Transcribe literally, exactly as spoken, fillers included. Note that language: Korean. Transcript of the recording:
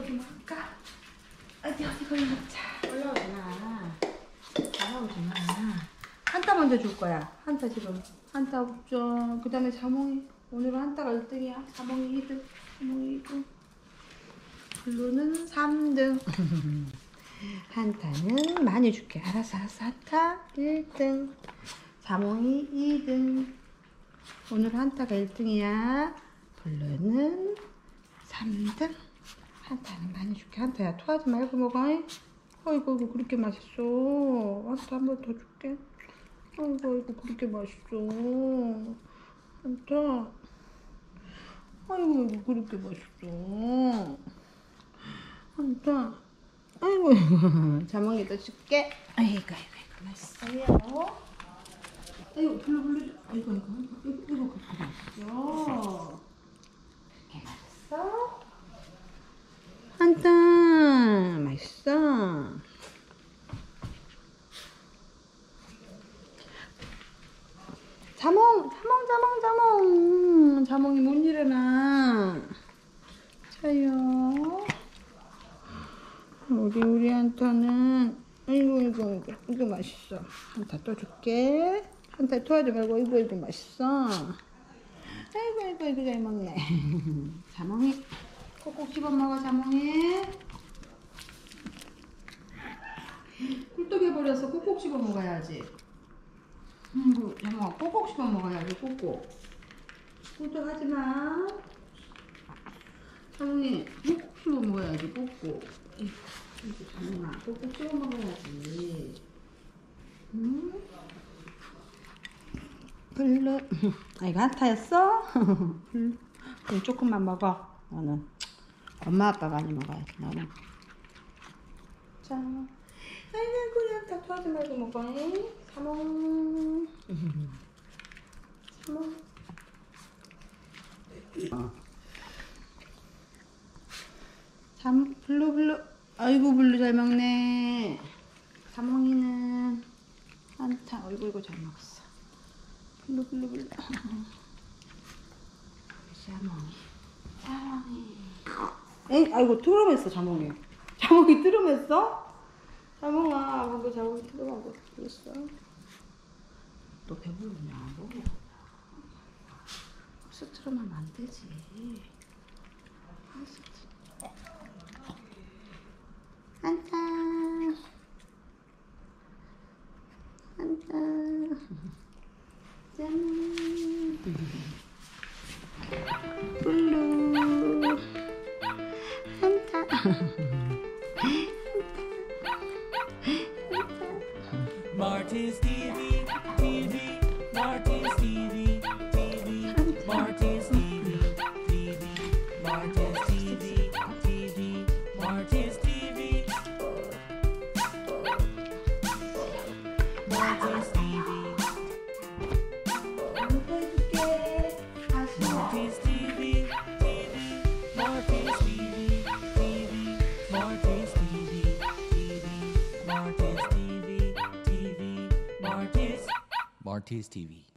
걸리 먹을까? 어디 어디 걸리 먹자. 올라오지 마. 올라오지 마. 한타 먼저 줄 거야. 한타 지금. 한타 복종. 그 다음에 자몽이. 오늘은 한타가 일 등이야. 자몽이 이 등. 자몽이 이 등. 블루는 삼 등. 한타는 많이 줄게. 알았어, 알았어. 한타 일 등. 자몽이 이 등. 오늘 한타가 일 등이야. 블루는 삼 등. 한타는 많이 줄게. 한타야, 토하지 말고 먹어. 어이구, 어이구, 그렇게 맛있어. 한타 한 번 더 줄게. 어이구, 어이구, 그렇게 맛있어. 한타. 아이고, 아이고, 그렇게 맛있어. 한타. 아이고, 아이고. 자몽이도 줄게. 아이고, 아이고, 아이고, 맛있어요. 아이고, 블루, 블루. 아이고, 아이고, 아이고, 아이고, 그렇게 맛있어. 그렇게 맛있어? 한타, 맛있어. 자몽, 자몽, 자몽, 자몽. 자몽이 못 일어나. 자요. 우리, 우리 한타는, 아이고, 이거, 이거, 이거 맛있어. 한타 또 줄게. 한타 토하지 말고, 이거, 이거 맛있어. 아이고, 아이고, 이거 잘 먹네. 자몽이. 꼭꼭 씹어 먹어, 자몽이. 꿀떡 해버려서 꼭꼭 씹어 먹어야지. 아이고, 자몽아, 꼭꼭 씹어 먹어야지, 꼭꼭. 꿀떡 하지 마. 자몽이, 꼭꼭 씹어 먹어야지, 꼭꼭. 이거 자몽아, 꼭꼭 씹어 먹어야지. 응? 블루. 아, 이거 한타였어? 블루. 그럼 조금만 먹어, 너는. 엄마 아빠 많이 먹어야지, 너는. 자, 아이고, 그냥 다 토하지 말고 먹어. 자몽. 자몽. 어. 잠, 블루, 블루. 아이고, 블루 잘 먹네. 자몽이는 한타. 아이고, 이거 잘 먹었어. 블루, 블루, 블루. 자몽이. 자몽이. 엥? 아이고, 트름했어, 자몽이. 자몽이 트름했어? 자몽아, 방금 자몽이 트름하고 그랬어. 너 배부르냐? 뭐? 스트름하면 안 되지. 한타. 한타. 짠. 블루. 한타. Maltese 티비, 티비, Maltese 티비, 티비, Maltese 티비, 티비, Maltese 티비, 티비, Maltese 티비, Maltese 티비, Maltese 티비, 티비, Maltese 티비, 티비, Maltese 티비, 티비, Maltese 티비. Maltese T V.